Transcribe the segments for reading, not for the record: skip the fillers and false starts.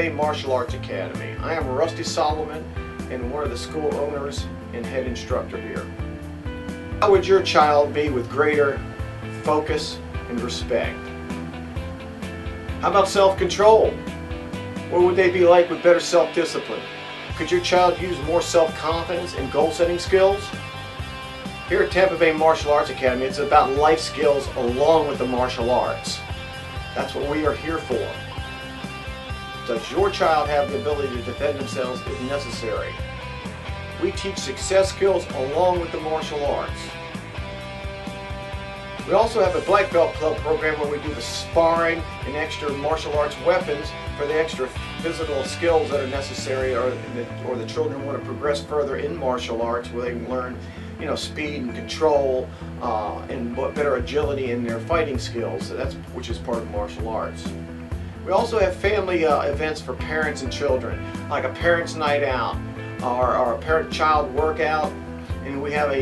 Bay Martial Arts Academy. I am Rusty Solomon and one of the school owners and head instructor here. How would your child be with greater focus and respect? How about self-control? What would they be like with better self-discipline? Could your child use more self-confidence and goal-setting skills? Here at Tampa Bay Martial Arts Academy, it's about life skills along with the martial arts. That's what we are here for. Does your child have the ability to defend themselves if necessary? We teach success skills along with the martial arts. We also have a black belt club program where we do the sparring and extra martial arts weapons for the extra physical skills that are necessary, or the children want to progress further in martial arts, where they can learn, speed and control and better agility in their fighting skills. Which is part of martial arts. We also have family events for parents and children, like a parents' night out or a parent-child workout, and we have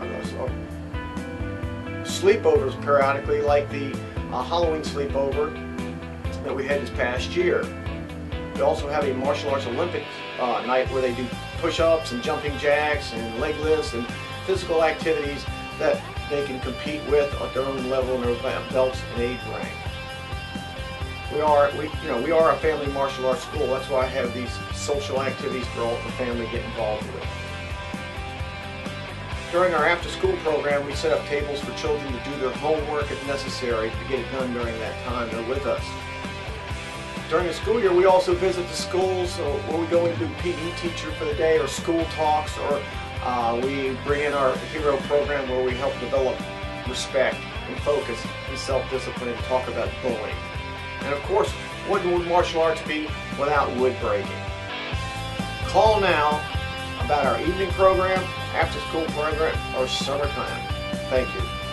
sleepovers periodically, like the Halloween sleepover that we had this past year. We also have a martial arts Olympic night where they do push-ups and jumping jacks and leg lifts and physical activities that they can compete with at their own level and their belts and age rank. We are a family martial arts school. That's why I have these social activities for all the family to get involved with. During our after-school program, we set up tables for children to do their homework if necessary, to get it done during that time they're with us. During the school year, we also visit the schools where we go and do PE teacher for the day, or school talks, or we bring in our hero program where we help develop respect and focus and self-discipline and talk about bullying. And of course, what would martial arts be without wood breaking? Call now about our evening program, after school program, or summertime. Thank you.